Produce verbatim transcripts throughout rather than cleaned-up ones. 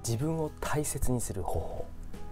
自分を大切にする方法。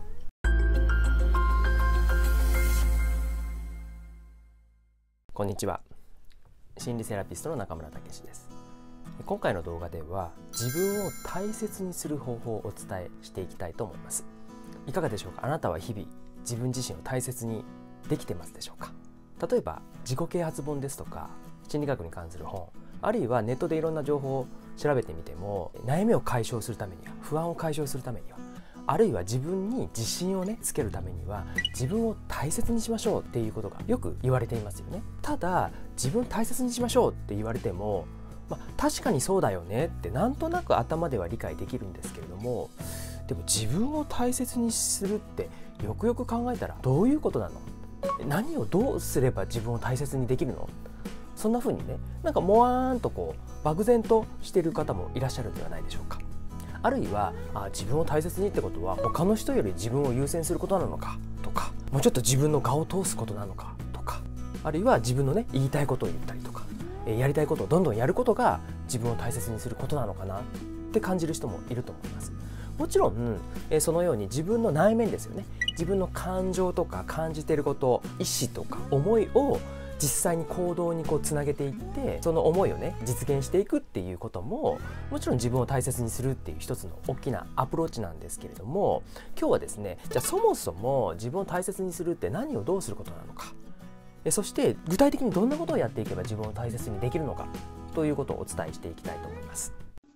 こんにちは。心理セラピストの中村武史です。今回の動画では自分を大切にする方法をお伝えしていきたいと思います。いかがでしょうか。あなたは日々自分自身を大切にできてますでしょうか。例えば自己啓発本ですとか心理学に関する本、あるいはネットでいろんな情報を調べてみても、悩みを解消するためには、不安を解消するためには、あるいは自分に自信をねつけるためには自分を大切にしましょうっていうことがよく言われていますよね。ただ自分を大切にしましょうって言われても、まあ、確かにそうだよねってなんとなく頭では理解できるんですけれども、でも自分を大切にするってよくよく考えたらどういうことなの？何をどうすれば自分を大切にできるの？そんな風にね、なんかもわーんとこう漠然としている方もいらっしゃるんではないでしょうか。あるいはあ自分を大切にってことは他の人より自分を優先することなのかとか、もうちょっと自分の我を通すことなのかとか、あるいは自分のね言いたいことを言ったりとか、やりたいことをどんどんやることが自分を大切にすることなのかなって感じる人もいると思います。もちろんそのように自分の内面ですよね、自分の感情とか感じていること、意思とか思いを実際に行動にこうつなげていって、その思いをね実現していくっていうことももちろん自分を大切にするっていう一つの大きなアプローチなんですけれども、今日はですね、じゃあそもそも自分を大切にするって何をどうすることなのか、そして具体的にどんなことをやっていけば自分を大切にできるのかということをお伝えしていきたいと思います。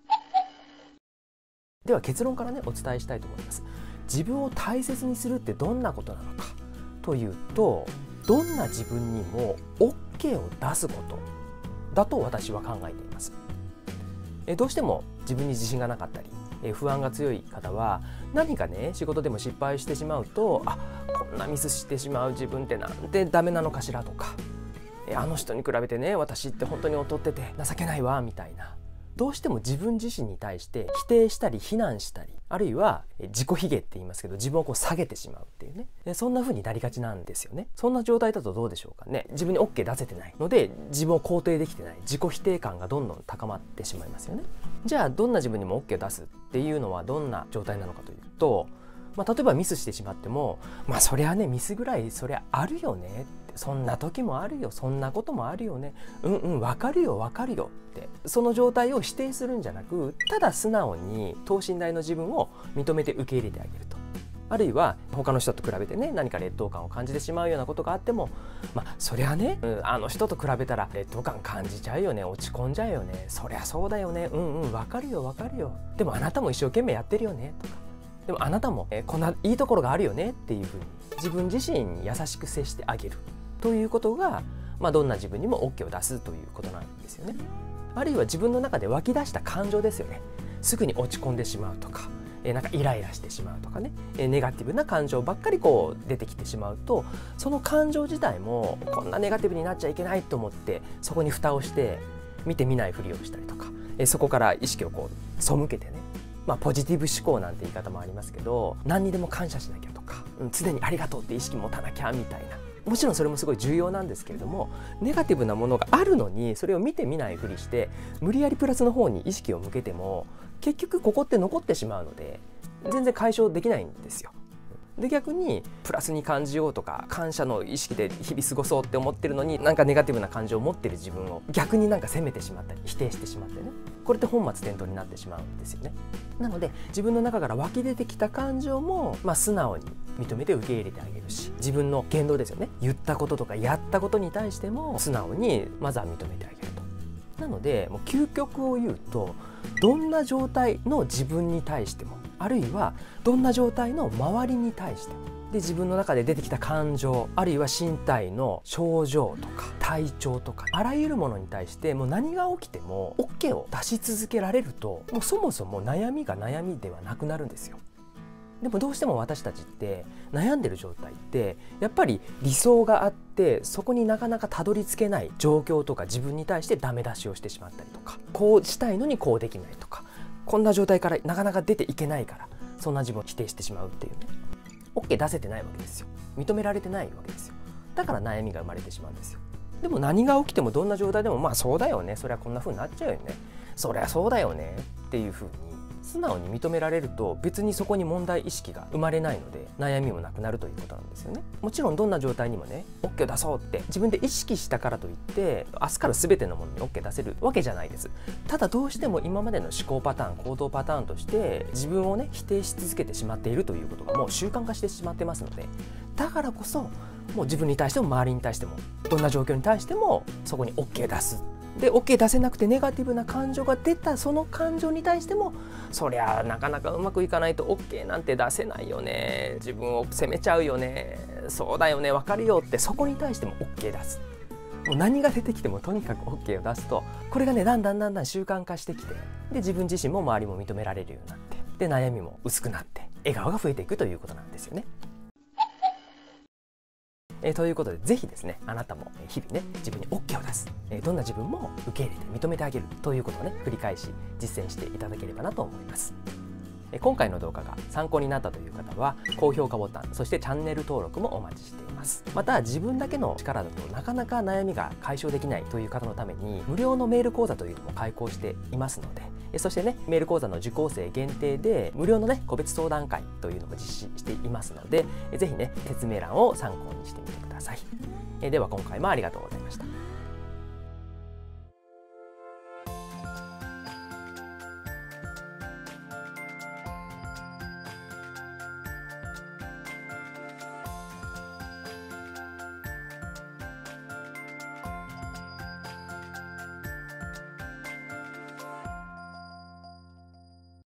では結論からねお伝えしたいと思います。自分を大切にするってどんなことなのかというと、どんな自分にも オーケー を出すことだと私は考えています。えどうしても自分に自信がなかったりえ不安が強い方は、何かね仕事でも失敗してしまうと、あこんなミスしてしまう自分ってなんてダメなのかしらとか、えあの人に比べてね私って本当に劣ってて情けないわみたいな、どうしても自分自身に対して否定したり非難したり、あるいは自己卑下って言いますけど自分をこう下げてしまうっていうね、そんな風になりがちなんですよね。そんな状態だとどうでしょうかね。自分に オーケー 出せてないので自分を肯定できてない、自己否定感がどんどん高まってしまいますよね。じゃあどんな自分にも オーケー を出すっていうのはどんな状態なのかというと、まあ、例えばミスしてしまっても、まあそりゃねミスぐらいそりゃあるよね、そんな時もあるよ、そんなこともあるよね、うんうん分かるよ分かるよって、その状態を否定するんじゃなく、ただ素直に等身大の自分を認めて受け入れてあげると。あるいは他の人と比べてね何か劣等感を感じてしまうようなことがあっても、まあそりゃね、うん、あの人と比べたら劣等感感じちゃうよね、落ち込んじゃうよね、そりゃそうだよね、うんうん分かるよ分かるよ、でもあなたも一生懸命やってるよねとか、でもあなたもえこんないいところがあるよねっていうふうに自分自身に優しく接してあげるということが、まあ、どんな自分にも オーケー を出すということなんですよね。あるいは自分の中で湧き出した感情ですよね。すぐに落ち込んでしまうとか、えなんかイライラしてしまうとかね、えネガティブな感情ばっかりこう出てきてしまうと、その感情自体もこんなネガティブになっちゃいけないと思ってそこに蓋をして見て見ないふりをしたりとか、えそこから意識をこう背けてね、まあ、ポジティブ思考なんて言い方もありますけど、何にでも感謝しなきゃとか、うん、常にありがとうって意識持たなきゃみたいな、もちろんそれもすごい重要なんですけれども、ネガティブなものがあるのにそれを見てみないふりして無理やりプラスの方に意識を向けても、結局ここって残ってしまうので全然解消できないんですよ。で逆にプラスに感じようとか感謝の意識で日々過ごそうって思ってるのに、なんかネガティブな感情を持ってる自分を逆になんか責めてしまったり否定してしまってね、これって本末転倒になってしまうんですよね。なので自分の中から湧き出てきた感情も、まあ、素直に認めて受け入れてあげるし、自分の言動ですよね、言ったこととかやったことに対しても素直にまずは認めてあげると。なのでもう究極を言うと、どんな状態の自分に対しても、あるいはどんな状態の周りに対しても、で自分の中で出てきた感情、あるいは身体の症状とか体調とか、あらゆるものに対してもう何が起きても オーケー を出し続けられると、もうそもそも悩みが悩みではなくなるんですよ。でもどうしても私たちって悩んでる状態ってやっぱり理想があって、そこになかなかたどり着けない状況とか自分に対してダメ出しをしてしまったりとか、こうしたいのにこうできないとか、こんな状態からなかなか出ていけないからそんな自分を否定してしまうっていうね、 オーケー 出せてないわけですよ。認められてないわけですよ。だから悩みが生まれてしまうんですよ。でも何が起きてもどんな状態でも、まあそうだよね、そりゃこんな風になっちゃうよね、そりゃそうだよねっていう風に素直に認められると別にそこに問題意識が生まれないので悩みもなくなるということなんですよね。もちろんどんな状態にもね OK を出そうって自分で意識したからといって明日から全てのものに OK 出せるわけじゃないです。ただどうしても今までの思考パターン行動パターンとして自分をね否定し続けてしまっているということがもう習慣化してしまってますので、だからこそもう自分に対しても周りに対してもどんな状況に対してもそこに OK 出す。で OK 出せなくてネガティブな感情が出たその感情に対しても、そりゃなかなかうまくいかないと OK なんて出せないよね、自分を責めちゃうよね、そうだよね分かるよって、そこに対しても OK 出す。もう何が出てきてもとにかく OK を出すと、これがねだんだんだんだん習慣化してきて、で自分自身も周りも認められるようになって、で悩みも薄くなって笑顔が増えていくということなんですよね。えー、ということでぜひですね、あなたも日々ね自分に OK を出す、えー、どんな自分も受け入れて認めてあげるということをね繰り返し実践していただければなと思います。えー、今回の動画が参考になったという方は高評価ボタン、そしてチャンネル登録もお待ちしています。また自分だけの力だとなかなか悩みが解消できないという方のために無料のメール講座というのも開講していますので、そしてねメール講座の受講生限定で無料のね個別相談会というのも実施していますので、ぜひね説明欄を参考にしてみてください。では今回もありがとうございました。